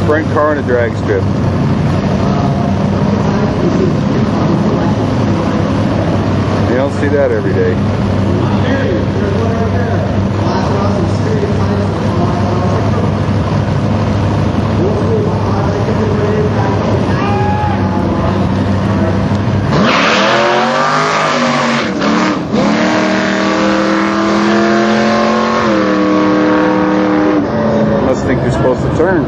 sprint car and a drag strip. You don't see that every day. Must think you're supposed to turn.